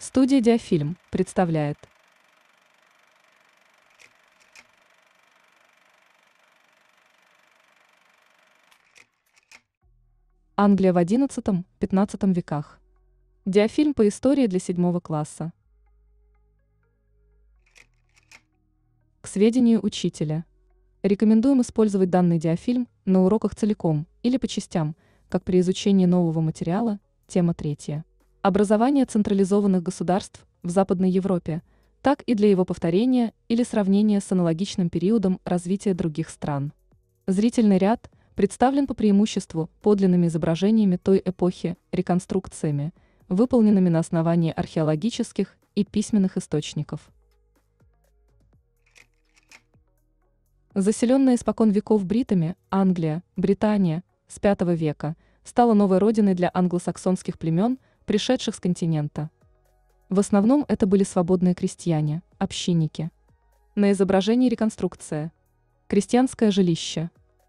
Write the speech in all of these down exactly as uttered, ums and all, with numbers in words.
Студия «Диафильм» представляет. Англия в одиннадцатом-пятнадцатом веках. Диафильм по истории для седьмого класса. К сведению учителя. Рекомендуем использовать данный диафильм на уроках целиком или по частям, как при изучении нового материала, тема третья. Образование централизованных государств в Западной Европе, так и для его повторения или сравнения с аналогичным периодом развития других стран. Зрительный ряд представлен по преимуществу подлинными изображениями той эпохи, реконструкциями, выполненными на основании археологических и письменных источников. Заселенная испокон веков бритами, Англия, Британия, с пятого века, стала новой родиной для англосаксонских племен, пришедших с континента. В основном это были свободные крестьяне, общинники. На изображении реконструкция. Крестьянское жилище.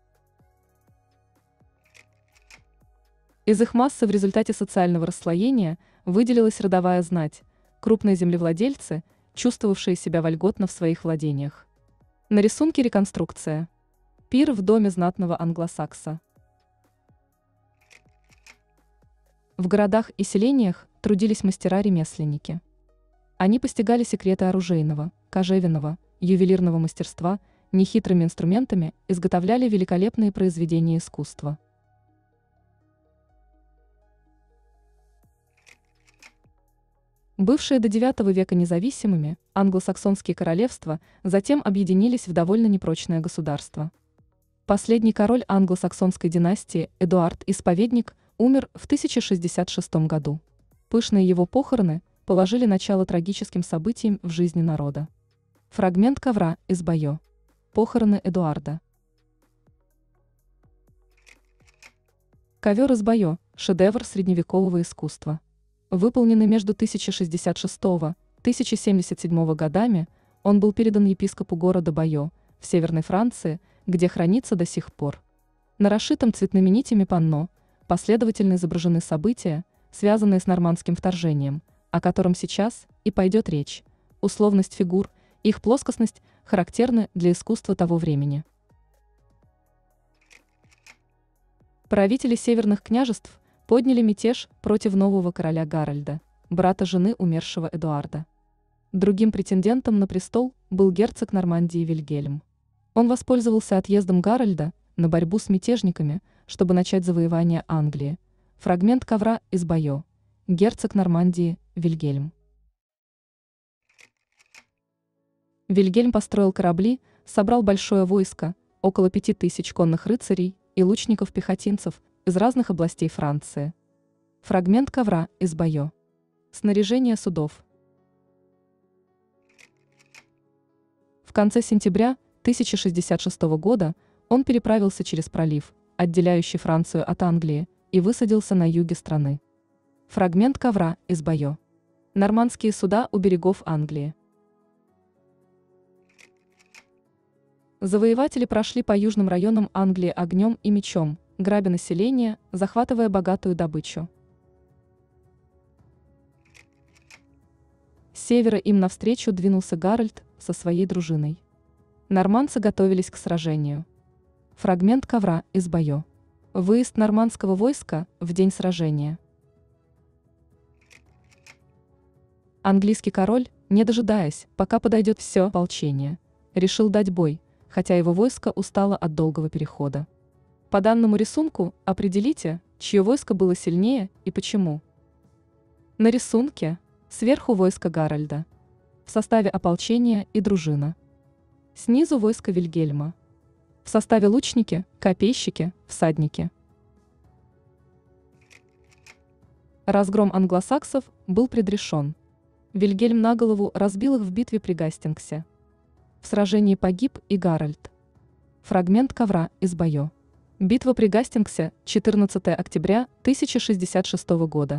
Из их массы в результате социального расслоения выделилась родовая знать, крупные землевладельцы, чувствовавшие себя вольготно в своих владениях. На рисунке реконструкция. Пир в доме знатного англосакса. В городах и селениях трудились мастера-ремесленники. Они постигали секреты оружейного, кожевенного, ювелирного мастерства, нехитрыми инструментами изготовляли великолепные произведения искусства. Бывшие до девятого века независимыми, англосаксонские королевства затем объединились в довольно непрочное государство. Последний король англосаксонской династии, Эдуард Исповедник, умер в тысяча шестьдесят шестом году. Пышные его похороны положили начало трагическим событиям в жизни народа. Фрагмент ковра из Байо. Похороны Эдуарда. Ковер из Байо – шедевр средневекового искусства. Выполненный между тысяча шестьдесят шестого — тысяча семьдесят седьмого годами, он был передан епископу города Байо в Северной Франции, где хранится до сих пор. На расшитом цветными нитями панно последовательно изображены события, связанные с нормандским вторжением, о котором сейчас и пойдет речь. Условность фигур, их плоскостность характерны для искусства того времени. Правители северных княжеств подняли мятеж против нового короля Гарольда, брата жены умершего Эдуарда. Другим претендентом на престол был герцог Нормандии Вильгельм. Он воспользовался отъездом Гарольда на борьбу с мятежниками, чтобы начать завоевание Англии. Фрагмент ковра из Байо. Герцог Нормандии Вильгельм. Вильгельм построил корабли, собрал большое войско, около пяти тысяч конных рыцарей и лучников-пехотинцев из разных областей Франции. Фрагмент ковра из Байо. Снаряжение судов. В конце сентября тысяча шестьдесят шестого года он переправился через пролив, отделяющий Францию от Англии, и высадился на юге страны. Фрагмент ковра из Байо. Нормандские суда у берегов Англии. Завоеватели прошли по южным районам Англии огнем и мечом, грабя население, захватывая богатую добычу. С севера им навстречу двинулся Гарольд со своей дружиной. Нормандцы готовились к сражению. Фрагмент ковра из Байо. Выезд нормандского войска в день сражения. Английский король, не дожидаясь, пока подойдет все ополчение, решил дать бой, хотя его войско устало от долгого перехода. По данному рисунку определите, чье войско было сильнее и почему. На рисунке сверху войско Гарольда. В составе ополчения и дружина. Снизу войско Вильгельма. В составе лучники, копейщики, всадники. Разгром англосаксов был предрешен. Вильгельм на голову разбил их в битве при Гастингсе. В сражении погиб и Гарольд. Фрагмент ковра из Байо. Битва при Гастингсе, четырнадцатого октября тысяча шестьдесят шестого года.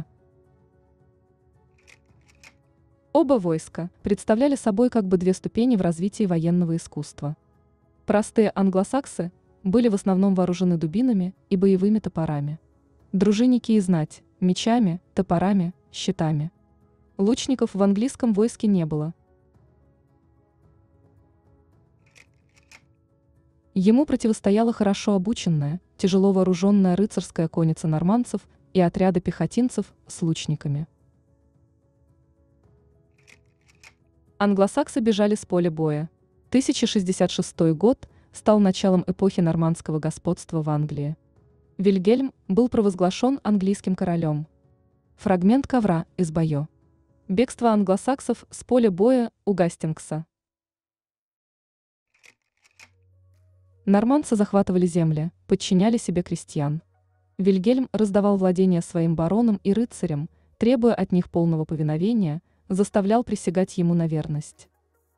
Оба войска представляли собой как бы две ступени в развитии военного искусства. Простые англосаксы были в основном вооружены дубинами и боевыми топорами. Дружинники и знать – мечами, топорами, щитами. Лучников в английском войске не было. Ему противостояла хорошо обученная, тяжело вооруженная рыцарская конница нормандцев и отряды пехотинцев с лучниками. Англосаксы бежали с поля боя. тысяча шестьдесят шестой год стал началом эпохи нормандского господства в Англии. Вильгельм был провозглашен английским королем. Фрагмент ковра из Байо. Бегство англосаксов с поля боя у Гастингса. Нормандцы захватывали земли, подчиняли себе крестьян. Вильгельм раздавал владения своим баронам и рыцарям, требуя от них полного повиновения, заставлял присягать ему на верность.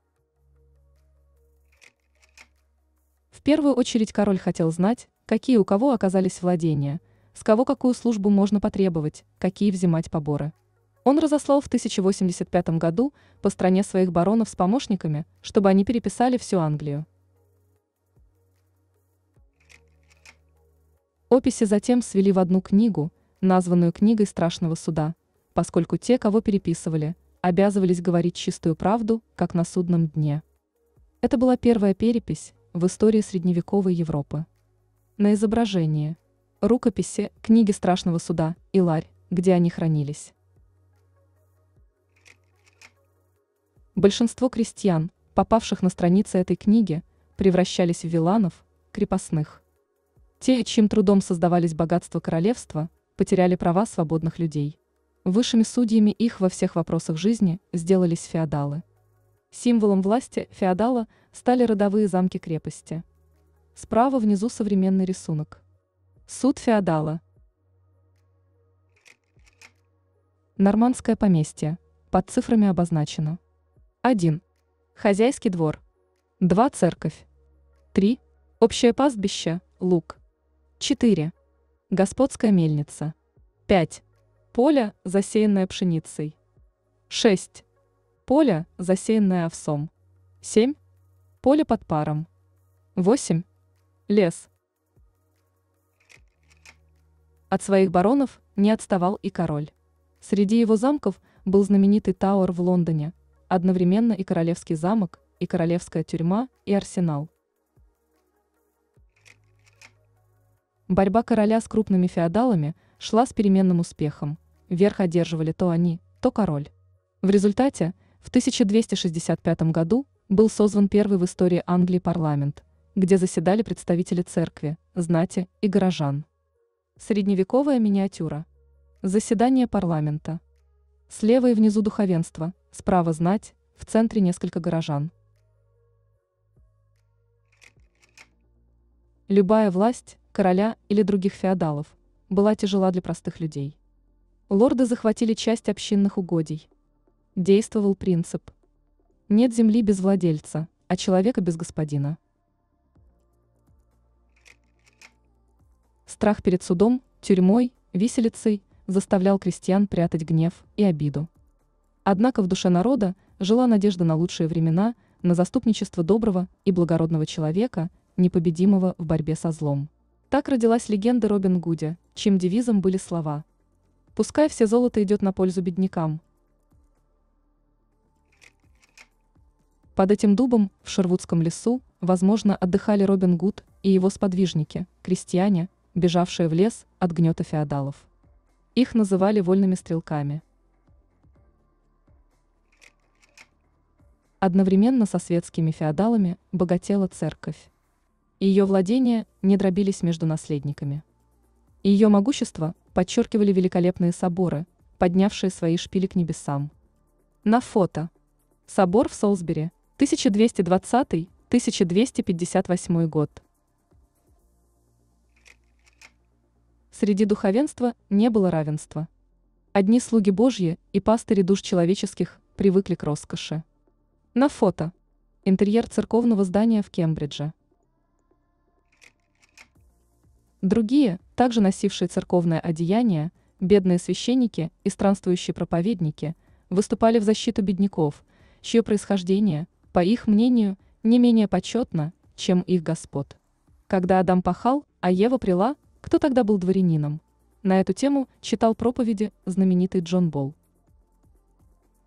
В первую очередь король хотел знать, какие у кого оказались владения, с кого какую службу можно потребовать, какие взимать поборы. Он разослал в тысяча восемьдесят пятом году по стране своих баронов с помощниками, чтобы они переписали всю Англию. Описи затем свели в одну книгу, названную «Книгой страшного суда», поскольку те, кого переписывали, обязывались говорить чистую правду, как на судном дне. Это была первая перепись в истории средневековой Европы. На изображении рукописи «Книги страшного суда» и ларь, где они хранились. Большинство крестьян, попавших на страницы этой книги, превращались в виланов, крепостных. Те, чьим трудом создавались богатства королевства, потеряли права свободных людей. Высшими судьями их во всех вопросах жизни сделались феодалы. Символом власти феодала стали родовые замки-крепости. Справа внизу современный рисунок. Суд феодала. Нормандское поместье. Под цифрами обозначено. один. Хозяйский двор. два. Церковь. три. Общее пастбище, луг. четыре. Господская мельница. пять. Поле, засеянное пшеницей. шесть. Поле, засеянное овсом. семь. Поле под паром. восемь. Лес. От своих баронов не отставал и король. Среди его замков был знаменитый Тауэр в Лондоне, одновременно и королевский замок, и королевская тюрьма, и арсенал. Борьба короля с крупными феодалами шла с переменным успехом. Верх одерживали то они, то король. В результате в тысяча двести шестьдесят пятом году был созван первый в истории Англии парламент, где заседали представители церкви, знати и горожан. Средневековая миниатюра. Заседание парламента. Слева и внизу духовенство, справа знать, в центре несколько горожан. Любая власть, короля или других феодалов, была тяжела для простых людей. Лорды захватили часть общинных угодий. Действовал принцип: нет земли без владельца, а человека без господина. Страх перед судом, тюрьмой, виселицей заставлял крестьян прятать гнев и обиду. Однако в душе народа жила надежда на лучшие времена, на заступничество доброго и благородного человека, непобедимого в борьбе со злом. Так родилась легенда о Робин Гуде, чьим девизом были слова: «Пускай все золото идет на пользу беднякам». Под этим дубом в Шервудском лесу, возможно, отдыхали Робин Гуд и его сподвижники, крестьяне, бежавшие в лес от гнета феодалов. Их называли вольными стрелками. Одновременно со светскими феодалами богатела церковь. Ее владения не дробились между наследниками. Ее могущество подчеркивали великолепные соборы, поднявшие свои шпили к небесам. На фото. Собор в Солсбери, тысяча двести двадцатый — тысяча двести пятьдесят восьмой год. Среди духовенства не было равенства. Одни слуги Божьи и пастыри душ человеческих привыкли к роскоши. На фото. Интерьер церковного здания в Кембридже. Другие, также носившие церковное одеяние, бедные священники и странствующие проповедники, выступали в защиту бедняков, чье происхождение, по их мнению, не менее почетно, чем их господ. Когда Адам пахал, а Ева прила, кто тогда был дворянином? На эту тему читал проповеди знаменитый Джон Болл.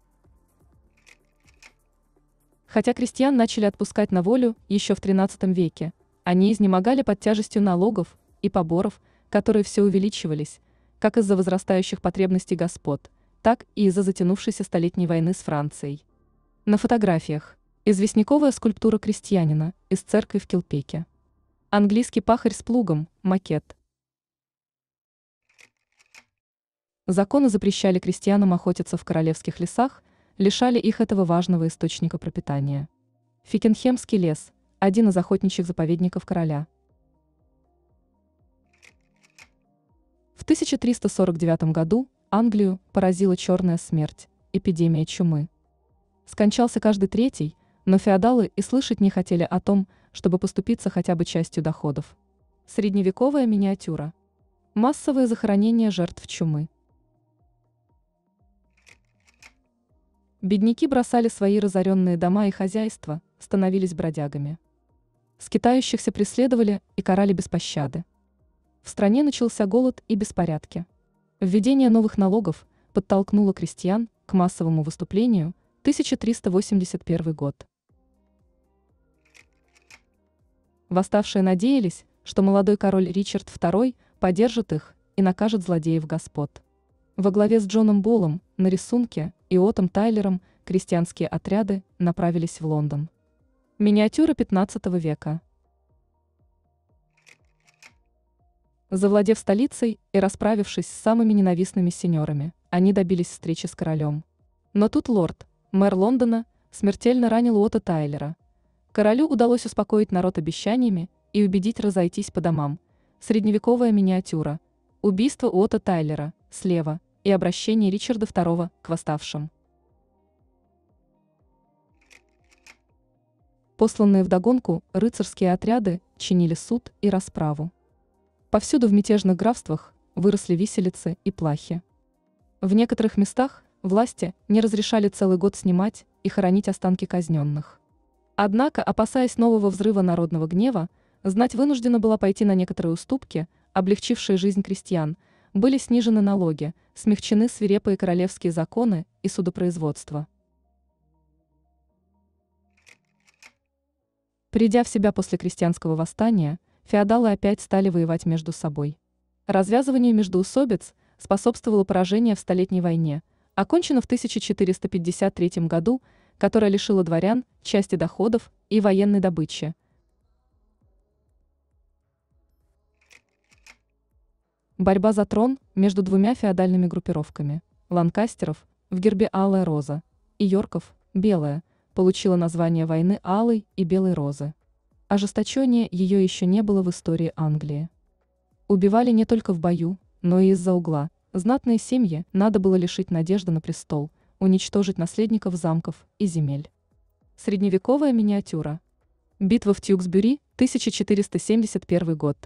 Хотя крестьян начали отпускать на волю еще в тринадцатом веке, они изнемогали под тяжестью налогов и поборов, которые все увеличивались, как из-за возрастающих потребностей господ, так и из-за затянувшейся столетней войны с Францией. На фотографиях известняковая скульптура крестьянина из церкви в Килпеке. Английский пахарь с плугом, макет. Законы запрещали крестьянам охотиться в королевских лесах, лишали их этого важного источника пропитания. Фикенхемский лес – один из охотничьих заповедников короля. В тысяча триста сорок девятом году Англию поразила черная смерть, эпидемия чумы. Скончался каждый третий, но феодалы и слышать не хотели о том, чтобы поступиться хотя бы частью доходов. Средневековая миниатюра. Массовые захоронения жертв чумы. Бедняки бросали свои разоренные дома и хозяйства, становились бродягами. Скитающихся преследовали и карали без пощады. В стране начался голод и беспорядки. Введение новых налогов подтолкнуло крестьян к массовому выступлению, тысяча триста восемьдесят первый год. Восставшие надеялись, что молодой король Ричард второй поддержит их и накажет злодеев-господ. Во главе с Джоном Боллом на рисунке и Отом Тайлером крестьянские отряды направились в Лондон. Миниатюра пятнадцатого века. Завладев столицей и расправившись с самыми ненавистными сеньорами, они добились встречи с королем. Но тут лорд, мэр Лондона, смертельно ранил Ота Тайлера. Королю удалось успокоить народ обещаниями и убедить разойтись по домам. Средневековая миниатюра. Убийство Ота Тайлера, слева, и обращение Ричарда второго к восставшим. Посланные вдогонку рыцарские отряды чинили суд и расправу. Повсюду в мятежных графствах выросли виселицы и плахи. В некоторых местах власти не разрешали целый год снимать и хоронить останки казненных. Однако, опасаясь нового взрыва народного гнева, знать вынуждена была пойти на некоторые уступки, облегчившие жизнь крестьян, были снижены налоги, смягчены свирепые королевские законы и судопроизводство. Придя в себя после крестьянского восстания, феодалы опять стали воевать между собой. Развязыванию междоусобиц способствовало поражение в Столетней войне, окончено в тысяча четыреста пятьдесят третьем году, которая лишила дворян части доходов и военной добычи. Борьба за трон между двумя феодальными группировками – Ланкастеров, в гербе алая роза, и Йорков, белая, получила название войны алой и белой розы. Ожесточения ее еще не было в истории Англии. Убивали не только в бою, но и из-за угла. Знатные семьи надо было лишить надежды на престол, уничтожить наследников замков и земель. Средневековая миниатюра. Битва в Тьюксбюри, тысяча четыреста семьдесят первый год.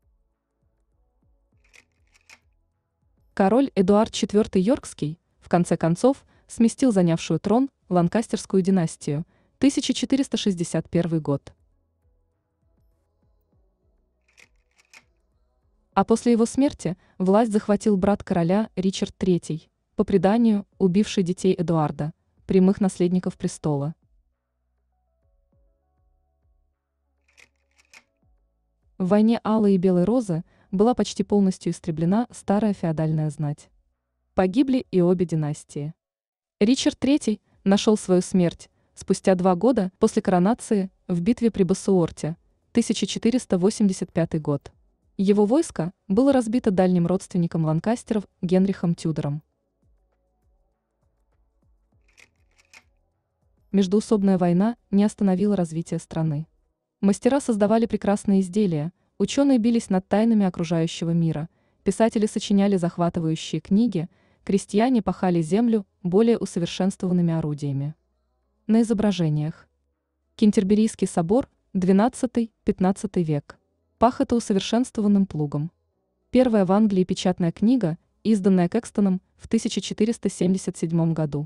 Король Эдуард четвёртый Йоркский, в конце концов, сместил занявшую трон Ланкастерскую династию, тысяча четыреста шестьдесят первый год. А после его смерти власть захватил брат короля Ричард третий, по преданию, убивший детей Эдуарда, прямых наследников престола. В войне алой и белой розы была почти полностью истреблена старая феодальная знать. Погибли и обе династии. Ричард третий нашел свою смерть спустя два года после коронации в битве при Боссуорте, тысяча четыреста восемьдесят пятый год. Его войско было разбито дальним родственником Ланкастеров Генрихом Тюдором. Междоусобная война не остановила развитие страны. Мастера создавали прекрасные изделия, ученые бились над тайнами окружающего мира, писатели сочиняли захватывающие книги, крестьяне пахали землю более усовершенствованными орудиями. На изображениях. Кентерберийский собор, двенадцатый-пятнадцатый век. Пахота усовершенствованным плугом. Первая в Англии печатная книга, изданная Кэкстоном в тысяча четыреста семьдесят седьмом году.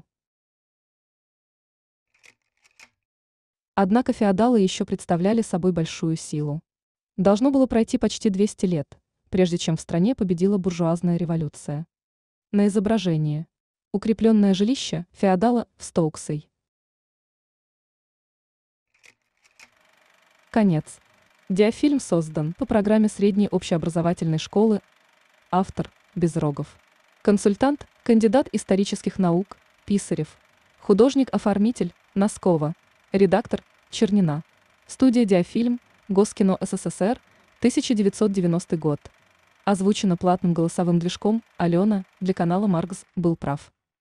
Однако феодалы еще представляли собой большую силу. Должно было пройти почти двести лет, прежде чем в стране победила буржуазная революция. На изображении. Укрепленное жилище феодала в Стоуксей. Конец. Диафильм создан по программе средней общеобразовательной школы. Автор Безрогов. Консультант, кандидат исторических наук, Писарев. Художник-оформитель, Носкова. Редактор, Чернина. Студия Диафильм, Госкино СССР, тысяча девятьсот девяностый год. Озвучено платным голосовым движком Алена для канала Маркс был прав.